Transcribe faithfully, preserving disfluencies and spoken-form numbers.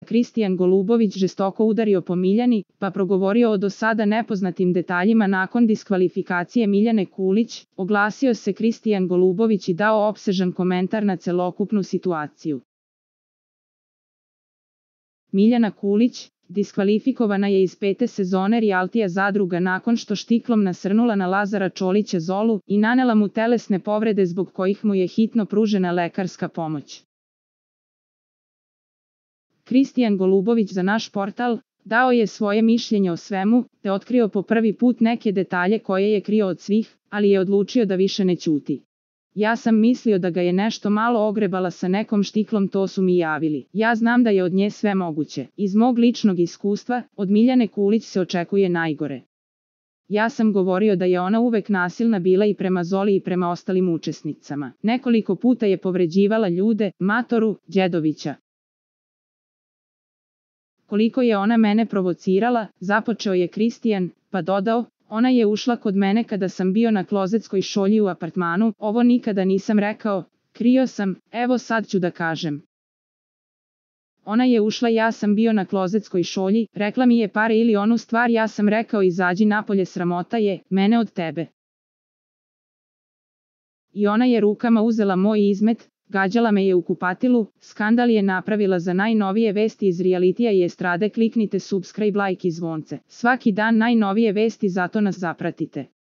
Kristijan Golubović žestoko udario po Miljani, pa progovorio o do sada nepoznatim detaljima nakon diskvalifikacije Miljane Kulić, oglasio se Kristijan Golubović i dao opsežan komentar na celokupnu situaciju. Miljana Kulić diskvalifikovana je iz pete sezone rijalitija Zadruga nakon što štiklom nasrnula na Lazara Čolića Zolu i nanela mu telesne povrede zbog kojih mu je hitno pružena lekarska pomoć. Kristijan Golubović za naš portal dao je svoje mišljenje o svemu, te otkrio po prvi put neke detalje koje je krio od svih, ali je odlučio da više ne ćuti. Ja sam mislio da ga je nešto malo ogrebala sa nekom štiklom, to su mi javili. Ja znam da je od nje sve moguće. Iz mog ličnog iskustva, od Miljane Kulić se očekuje najgore. Ja sam govorio da je ona uvek nasilna bila i prema Zoli i prema ostalim učesnicama. Nekoliko puta je povređivala ljude, Matoru, Đedovića. Koliko je ona mene provocirala, započeo je Kristijan, pa dodao, ona je ušla kod mene kada sam bio na klozetskoj šolji u apartmanu, ovo nikada nisam rekao, krio sam, evo sad ću da kažem. Ona je ušla, ja sam bio na klozetskoj šolji, rekla mi je pare ili onu stvar, ja sam rekao izađi napolje, sramota je, mene od tebe. I ona je rukama uzela moj izmet, gađala me je u kupatilu, skandal je napravila. Za najnovije vesti iz rijalitija i estrade kliknite subscribe, like i zvonce. Svaki dan najnovije vesti, zato nas zapratite.